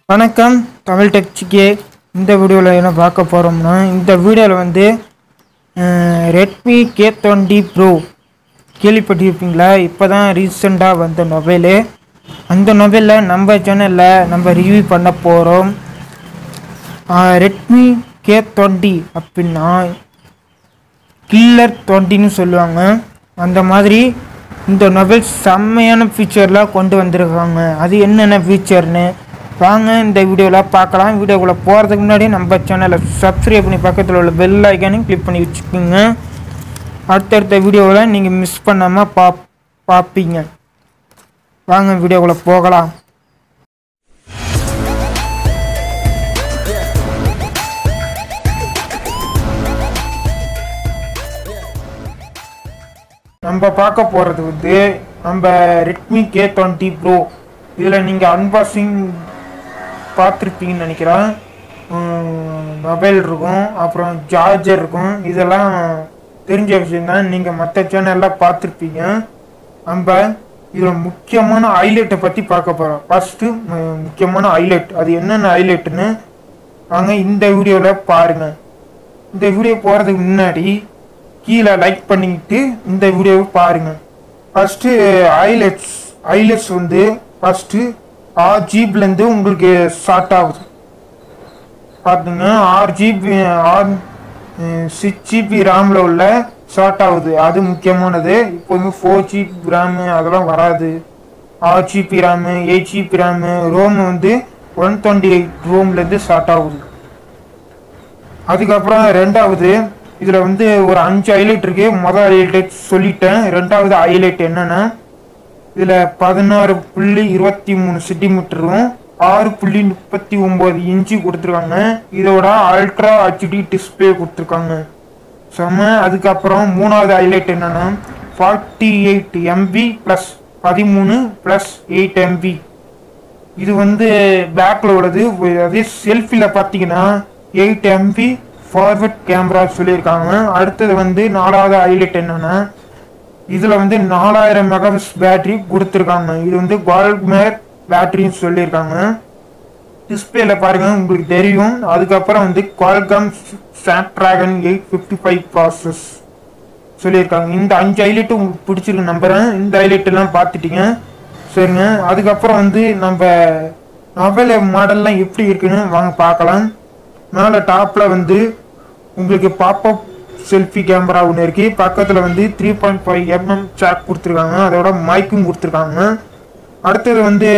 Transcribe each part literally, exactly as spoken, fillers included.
வணக்கம் தமிழ் டெக்சிக்கே. இந்த வீடியோவில் என்ன பார்க்க போகிறோம்னா, இந்த வீடியோவில் வந்து ரெட்மி கே டுவெண்ட்டி ப்ரோ கேள்விப்பட்டிருப்பீங்களா? இப்போ தான் ரீசெண்டாக வந்த மொபைலு. அந்த மொபைலில் நம்ம சேனலில் நம்ம ரிவ்யூ பண்ண போகிறோம். ரெட்மி கே டுவெண்ட்டி அப்படின்னா கில்லர் டுவெண்ட்டின்னு சொல்லுவாங்க. அந்த மாதிரி இந்த மொபைல் செம்மையான ஃபீச்சர்லாம் கொண்டு வந்திருக்காங்க. அது என்னென்ன ஃபீச்சர்னு வாங்க இந்த வீடியோவில் பார்க்கலாம். வீடியோக்குள்ளே போகிறதுக்கு முன்னாடி நம்ம சேனலை சப்ஸ்கிரைப் பண்ணி பக்கத்தில் உள்ள பெல் ஐக்கானையும் கிளிக் பண்ணி வச்சுக்கோங்க. அடுத்தடுத்த வீடியோவில் நீங்கள் மிஸ் பண்ணாமல் பா பார்ப்பீங்க. வாங்க வீடியோக்குள்ளே போகலாம். நம்ம பார்க்க போகிறது வந்து நம்ம ரெட்மி கே டுவெண்ட்டி ப்ரோ. இதில் நீங்கள் அன்பாக்சிங் பார்த்துருப்பீங்கன்னு நினைக்கிறேன். மொபைல் இருக்கும், அப்புறம் சார்ஜர் இருக்கும். இதெல்லாம் தெரிஞ்ச விஷயம்தான். நீங்கள் மற்ற சேனல்லாம் பார்த்துருப்பீங்க. நம்ம இதில் முக்கியமான ஹைலைட்டை பற்றி பார்க்க போகிறோம். ஃபஸ்ட்டு முக்கியமான ஹைலைட், அது என்னென்ன ஹைலைட்டுன்னு வாங்க இந்த வீடியோவில் பாருங்கள். இந்த வீடியோ போகிறதுக்கு முன்னாடி கீழே லைக் பண்ணிக்கிட்டு இந்த வீடியோவை பாருங்கள். ஃபஸ்ட்டு ஹைலைட்ஸ் ஹைலைட்ஸ் வந்து ஃபஸ்ட்டு ஆறு ஜிபிலேருந்து உங்களுக்கு ஸ்டார்ட் ஆகுது. பார்த்துங்க, ஆறு ஜிபி ஆறு சிக்ஸ் ஜிபி ரேமில் உள்ள ஸ்டார்ட் ஆகுது. அது முக்கியமானது. இப்போது ஃபோர் ஜிபி ரேமு அதெல்லாம் வராது. ஆறு GB RAM, eight GB RAM, ROM வந்து ஒன் டுவெண்ட்டி எயிட் ரோம்லேருந்து ஸ்டார்ட் ஆகுது. அதுக்கப்புறம் ரெண்டாவது இதில் வந்து ஒரு அஞ்சு ஹைலைட் இருக்கு. மொதல் ஹைலைட் சொல்லிட்டேன். ரெண்டாவது ஹைலைட் என்னன்னா, இதில் பதினாறு புள்ளி இருபத்தி மூணு சென்டிமீட்டரும் ஆறு புள்ளி முப்பத்தி ஒம்பது இன்ச்சு கொடுத்துருக்காங்க. இதோட அல்ட்ரா ஹெச்டி டிஸ்பிளே கொடுத்துருக்காங்க. செம்ம. அதுக்கப்புறம் மூணாவது ஹைலைட் என்னன்னா, ஃபார்ட்டி எயிட் எம்பி ப்ளஸ் பதிமூணு ப்ளஸ் எயிட் எம்பி. இது வந்து பேக்கில் உள்ளது. அதே செல்ஃபியில் பார்த்தீங்கன்னா எயிட் எம்பி ஃபார்வர்ட் கேமரா சொல்லியிருக்காங்க. அடுத்தது வந்து நாலாவது ஹைலைட் என்னன்னா, இதில் வந்து நாலாயிரம் மெகாபிக்ஸ் பேட்டரி கொடுத்துருக்காங்க. இது வந்து குவால்காம் பேட்டரின்னு சொல்லியிருக்காங்க. டிஸ்பிளேல பாருங்க, உங்களுக்கு தெரியும். அதுக்கப்புறம் வந்து Qualcomm Snapdragon eight fifty five process சொல்லியிருக்காங்க. இந்த அஞ்சு ஹைலைட்டு உங்களுக்கு பிடிச்சிருக்கு நம்புறேன். இந்த ஹைலைட் எல்லாம் பார்த்துட்டீங்க, சரிங்க. அதுக்கப்புறம் வந்து நம்ம மொபைல் மாடல்லாம் எப்படி இருக்குன்னு வாங்க பார்க்கலாம். மேலே டாப்பில் வந்து உங்களுக்கு பாப்அப் செல்ஃபி கேமரா ஒன்று இருக்கு. பக்கத்தில் வந்து three point five mm jack கொடுத்துருக்காங்க. அதோட மைக்கும் கொடுத்துருக்காங்க. அடுத்தது வந்து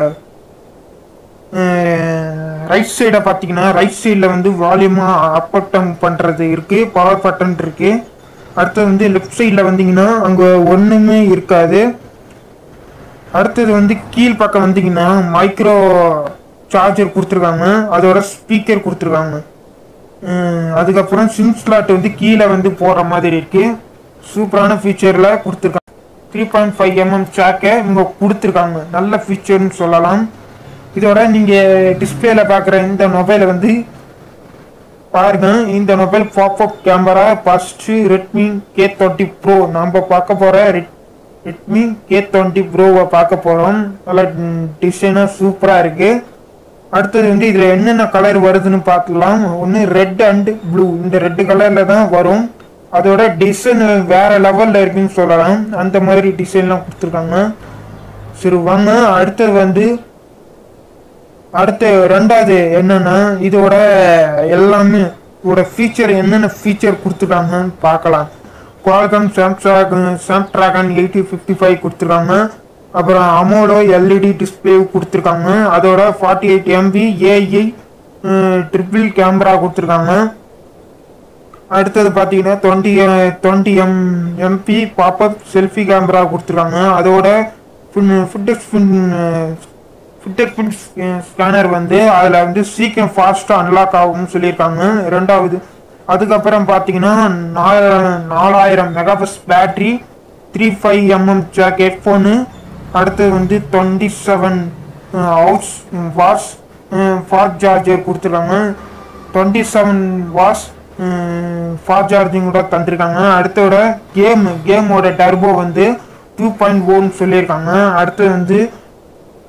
ரைட் சைடை பார்த்தீங்கன்னா, ரைட் சைடில் வந்து வால்யூமாக அப் பட்டன் பண்ணுறது இருக்கு, பவர் பட்டன் இருக்கு. அடுத்தது வந்து லெஃப்ட் சைடில் வந்தீங்கன்னா அங்கே ஒன்றுமே இருக்காது. அடுத்தது வந்து கீழ் பக்கம் வந்தீங்கன்னா மைக்ரோ சார்ஜர் கொடுத்துருக்காங்க, அதோட ஸ்பீக்கர் கொடுத்துருக்காங்க. அதுக்கப்புறம் சிம் ஸ்லாட் வந்து கீழே வந்து போடுற மாதிரி இருக்கு. சூப்பரான ஃபீச்சரில் கொடுத்துருக்காங்க. த்ரீ பாயிண்ட் ஃபைவ் எம்எம் சாக்கை இவங்க கொடுத்துருக்காங்க. நல்ல ஃபீச்சர்னு சொல்லலாம். இதோட நீங்கள் டிஸ்பிளேல பார்க்குற இந்த மொபைலை வந்து பாருங்க. இந்த mobile pop up camera first Redmi K twenty pro. நம்ம பார்க்க போகிற ரெட் ரெட்மி கே டுவெண்ட்டி ப்ரோவை பார்க்க போகிறோம். நல்லா டிசைனாக சூப்பராக இருக்குது. அடுத்தது வந்து இதில் என்னென்ன கலர் வருதுன்னு பார்க்கலாம். ஒன்று ரெட் அண்ட் ப்ளூ. இந்த ரெட்டு கலரில் தான் வரும். அதோட டிசைன் வேறு லெவலில் இருக்குன்னு சொல்லலாம். அந்த மாதிரி டிசைன்லாம் கொடுத்துருக்காங்க. சரி வாங்க அடுத்தது வந்து அடுத்த ரெண்டாவது என்னென்னா, இதோட எல்லாமே இதோட ஃபீச்சர் என்னென்ன ஃபீச்சர் கொடுத்துருக்காங்கன்னு பார்க்கலாம். Qualcomm Snapdragon Snapdragon eight fifty five கொடுத்துருக்காங்க. அப்புறம் அமோலோ எல்இடி டிஸ்பிளே கொடுத்துருக்காங்க. அதோட forty eight MP AI triple camera கொடுத்துருக்காங்க. அடுத்தது பார்த்தீங்கன்னா twenty twenty M MP pop up selfie camera கொடுத்துருக்காங்க. அதோட ஃபுட்டெக்ஸ் ஃபுட்டெக்ஸ் ஸ்கேனர் வந்து அதில் வந்து சீக்கிரம் ஃபாஸ்ட்டாக அன்லாக் ஆகும்னு சொல்லியிருக்காங்க. ரெண்டாவது அதுக்கப்புறம் பார்த்தீங்கன்னா நாலாயிரம் megapix battery, three five mm jack headphone. அடுத்தது வந்து டுவெண்ட்டி செவன் ஹவுஸ் வாட்ஸ் ஃபாஸ்ட் சார்ஜர் கொடுத்துருக்காங்க. Twenty seven watts fast charging கூட தந்துருக்காங்க. அடுத்தோட கேம் கேமோட டர்போ வந்து டூ பாயிண்ட் ஓன்னு சொல்லியிருக்காங்க. அடுத்தது வந்து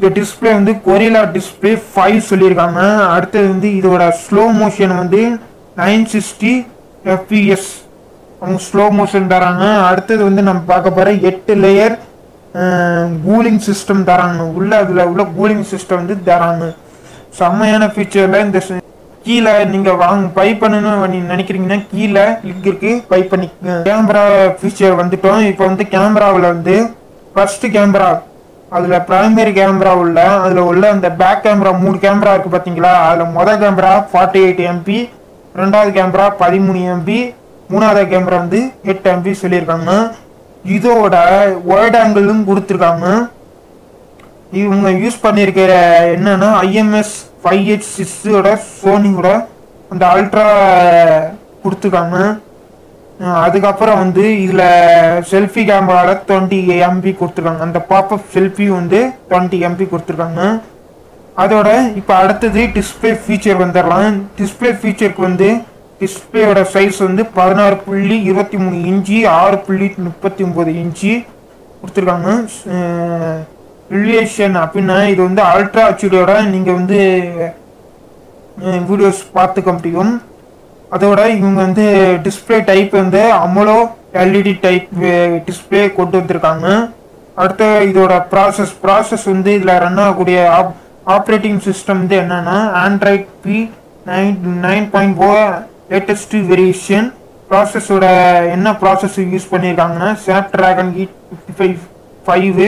இந்த டிஸ்பிளே வந்து கொரில்லா டிஸ்பிளே ஃபைவ் சொல்லியிருக்காங்க. அடுத்தது வந்து இதோட ஸ்லோ மோஷன் வந்து நைன் சிக்ஸ்டி எஃப்பிஎஸ் அவங்க ஸ்லோ மோஷன் தராங்க. அடுத்தது வந்து நம்ம பார்க்க போகிற எட்டு லேயர் கூலிங் சிஸ்டம் தராங்க. உள்ள அதில் உள்ள கூலிங் சிஸ்டம் வந்து தராங்க. செம்மையான ஃபீச்சரில் இந்த கீழே நீங்கள் வாங்க பை பண்ணணும்னு நினைக்கிறீங்கன்னா கீழே லிங்க் இருக்கு, பை பண்ணிக்கோங்க. கேமரா ஃபீச்சர் வந்துட்டோம். இப்போ வந்து கேமராவில் வந்து ஃபர்ஸ்ட் கேமரா அதில் பிரைமரி கேமரா உள்ள அதில் உள்ள அந்த பேக் கேமரா மூணு கேமரா இருக்குது பார்த்தீங்களா. அதில் மொதல் கேமரா ஃபார்ட்டி எயிட் எம்பி, ரெண்டாவது கேமரா பதிமூணு எம்பி, மூணாவது கேமரா வந்து எட்டு எம்பி சொல்லியிருக்காங்க. இதோட ஒயிட் ஆங்கிளும் கொடுத்துருக்காங்க. இவங்க யூஸ் பண்ணியிருக்கிற என்னன்னா ஐஎம்எஸ் ஃபைவ் எயிட் சிக்ஸோட சோனியோட அந்த அல்ட்ரா கொடுத்துருக்காங்க. அதுக்கப்புறம் வந்து இதில் செல்ஃபி கேமராவில் டுவெண்ட்டி எம்பி கொடுத்துருக்காங்க. அந்த பாப்அப் செல்ஃபி வந்து டுவெண்ட்டி எம்பி கொடுத்துருக்காங்க. அதோட இப்போ அடுத்தது டிஸ்பிளே ஃபீச்சர் வந்துடலாம். டிஸ்பிளே ஃபீச்சருக்கு வந்து டிஸ்பிளேயோட சைஸ் வந்து பதினாறு புள்ளி இருபத்தி மூணு இன்ச்சு, ஆறு புள்ளி முப்பத்தி ஒம்பது இன்ச்சு கொடுத்துருக்காங்க. ரிலேஷன் அப்படின்னா இது வந்து அல்ட்ரா ஹெச்டியோட நீங்கள் வந்து வீடியோஸ் பார்த்துக்க முடியும். அதோட இவங்க வந்து டிஸ்பிளே டைப் வந்து அமோலோ எல்இடி டைப் டிஸ்பிளே கொண்டு வந்திருக்காங்க. அடுத்த இதோட ப்ராசஸ் ப்ராசஸ் வந்து இதில் ரன் ஆகக்கூடிய ஆப் ஆப்ரேட்டிங் சிஸ்டம் வந்து என்னன்னா Android P nine nine point four latest variation. ப்ராசஸோட என்ன ப்ராசஸ் யூஸ் பண்ணியிருக்காங்கன்னா Snapdragon eight fifty five five.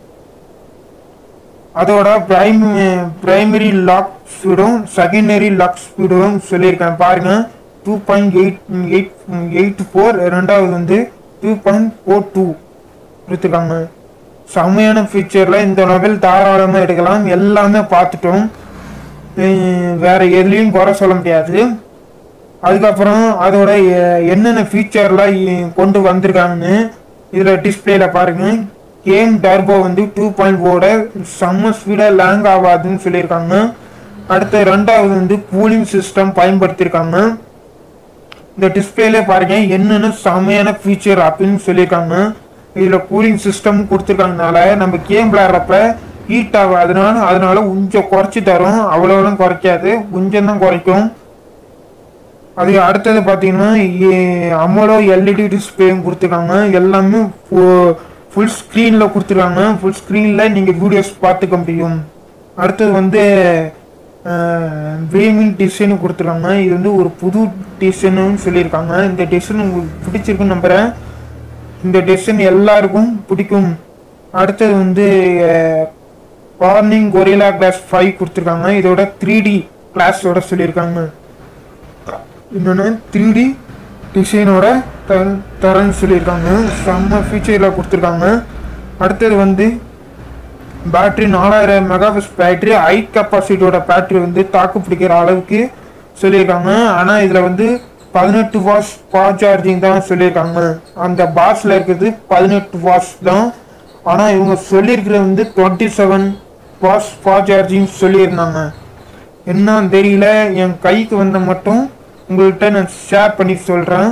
அதோட பிரைம் பிரைமரி லாக் ஸ்பீடும் செகண்டரி லாக் ஸ்பீடும் சொல்லியிருக்கேன் பாருங்க. Two point eight eight eight four ரெண்டாவது வந்து டூ பாயிண்ட் ஃபோர் டூ கொடுத்துருக்காங்க. செம்மையான ஃபீச்சரில் இந்த மொபைல் தாராளமாக எடுக்கலாம். எல்லாமே பார்த்துட்டோம், வேற எதுலேயும் குறை சொல்ல முடியாது. அதுக்கப்புறம் அதோட என்னென்ன ஃபீச்சர்லாம் கொண்டு வந்திருக்காங்கன்னு இதில் டிஸ்பிளேல பாருங்க. கேம் டர்போ வந்து டூ பாயிண்ட் ஃபோரோட செம்ம ஸ்பீடாக லேங் ஆகாதுன்னு சொல்லியிருக்காங்க. அடுத்த ரெண்டாவது வந்து கூலிங் சிஸ்டம் பயன்படுத்தியிருக்காங்க. இந்த டிஸ்பிளேல பாருங்க என்னென்ன செம்மையான ஃபீச்சர் அப்படின்னு சொல்லியிருக்காங்க. இதில் கூலிங் சிஸ்டம் கொடுத்துருக்காங்கனால நம்ம கேம் விளையாடுறப்ப ஹீட் ஆகாதுனால அதனால கொஞ்சம் குறைச்சி தரும், அவ்வளோலாம் குறைக்காது, கொஞ்சம் தான் குறைக்கும். அது அடுத்தது பார்த்தீங்கன்னா அமோலோ எல்இடி டிஸ்பிளேயும் கொடுத்துருக்காங்க. எல்லாமே ஃபுல் ஸ்க்ரீனில் கொடுத்துருக்காங்க. ஃபுல் ஸ்க்ரீனில் நீங்கள் வீடியோஸ் பார்த்துக்க முடியும். அடுத்தது வந்து கேமிங் டிசைனு கொடுத்துருக்காங்க. இது வந்து ஒரு புது டிசைனு சொல்லியிருக்காங்க. இந்த டிசைன் உங்களுக்கு பிடிச்சிருக்குன்னு நம்புகிறேன். இந்த டிசைன் எல்லாருக்கும் பிடிக்கும். அடுத்தது வந்து கார்னிங் கொரில்லா கிளாஸ் ஃபைவ் கொடுத்துருக்காங்க. இதோட த்ரீ டி கிளாஸோட சொல்லியிருக்காங்க. இன்னொன்று த்ரீ டி டிசைனோட த தரன்னு சொல்லியிருக்காங்க. செம்ம ஃபீச்சரில் கொடுத்துருக்காங்க. அடுத்தது வந்து பேட்ரி நாலாயிரம் மெகாபிக்ஸ் பேட்ரி, ஹை கெப்பாசிட்டியோட பேட்ரி வந்து தாக்கு பிடிக்கிற அளவுக்கு சொல்லியிருக்காங்க. ஆனால் இதில் வந்து பதினெட்டு வாட்ஸ் ஃபாஸ்ட் சார்ஜிங் தான் சொல்லியிருக்காங்க. அந்த பாக்ஸில் இருக்கிறது பதினெட்டு வாட்ஸ் தான். ஆனால் இவங்க சொல்லியிருக்கிறது வந்து twenty seven watts fast charging சொல்லியிருந்தாங்க. என்னன்னு தெரியல, என் கைக்கு வந்த மட்டும் உங்கள்கிட்ட நான் ஷேர் பண்ணி சொல்கிறேன்.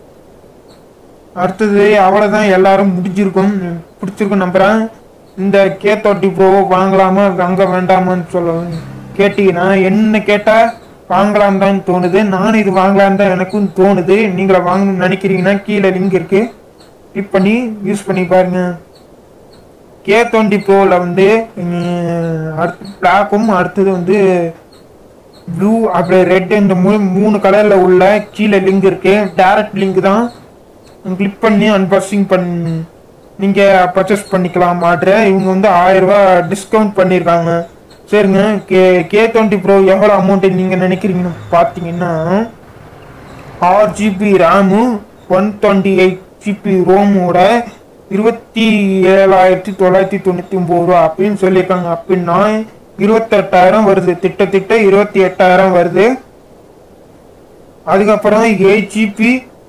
அடுத்தது அவ்வளோதான், எல்லாரும் முடிஞ்சிருக்கும் பிடிச்சிருக்கும் நம்புகிறேன். இந்த கே தேர்ட்டி ப்ரோவை வாங்கலாமா வாங்க வேண்டாமான்னு சொல்ல கேட்டிங்கன்னா என்ன கேட்டால் வாங்கலாம் தான் தோணுது. நானும் இது வாங்கலாம் தான் எனக்கும் தோணுது. நீங்கள வாங்கணும்னு நினைக்கிறீங்கன்னா கீழே லிங்க் இருக்கு, கிளிக் பண்ணி யூஸ் பண்ணி பாருங்க. கே டுவெண்ட்டி ப்ரோவில் வந்து அடுத்து பிளாக்கும் அடுத்தது வந்து ப்ளூ அப்படி ரெட் இந்த மூணு மூணு கலரில் உள்ள கீழே லிங்க் இருக்கு. டேரக்ட் லிங்க் தான், கிளிக் பண்ணி அன்பாக்சிங் பண்ணி நீங்கள் பர்ச்சேஸ் பண்ணிக்கலாம். ஆர்டரை இவங்க வந்து ஆயிரம் ரூபா டிஸ்கவுண்ட் பண்ணியிருக்காங்க. சரிங்க, கே கே டுவெண்ட்டி ப்ரோ எவ்வளோ அமௌண்ட்டு நீங்கள் நினைக்கிறீங்கன்னு பார்த்தீங்கன்னா ஆறு GB RAM one twenty eight GB ரோமோட இருபத்தி ஏழாயிரத்தி தொள்ளாயிரத்தி தொண்ணூற்றி ஒம்பது ரூபா அப்படின்னு சொல்லியிருக்காங்க. அப்படின்னா இருபத்தெட்டாயிரம் வருது, திட்டத்திட்ட இருபத்தி எட்டாயிரம் வருது. அதுக்கப்புறம் எயிட் ஜிபி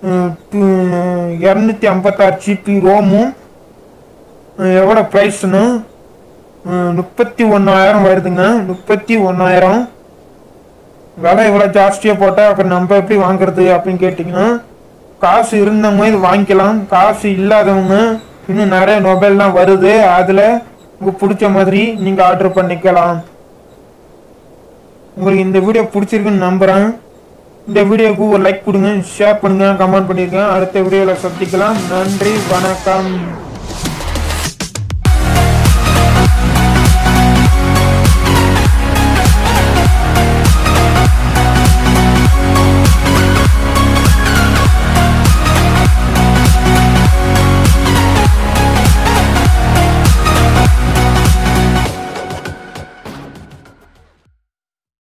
இரநூத்தி ஐம்பத்தாறு ஜிபி ரோமும் எவ்வளோ ப்ரைஸ்னு முப்பத்தி ஒன்றாயிரம் வருதுங்க. முப்பத்தி ஒன்றாயிரம் விலை இவ்வளோ ஜாஸ்தியாக போட்டால் அப்புறம் நம்ம எப்படி வாங்குறது அப்படின்னு கேட்டிங்கன்னா காசு இருந்தவங்க இது வாங்கிக்கலாம். காசு இல்லாதவங்க இன்னும் நிறைய மொபைல்லாம் வருது, அதில் உங்களுக்கு பிடிச்ச மாதிரி நீங்கள் ஆர்டர் பண்ணிக்கலாம். உங்களுக்கு இந்த வீடியோ பிடிச்சிருக்குன்னு நம்புகிறேன். இந்த வீடியோவுக்கு ஒரு லைக் கொடுங்க, ஷேர் பண்ணுங்கள், கமெண்ட் பண்ணியிருக்கேன். அடுத்த வீடியோவில் சந்திக்கலாம். நன்றி, வணக்கம்.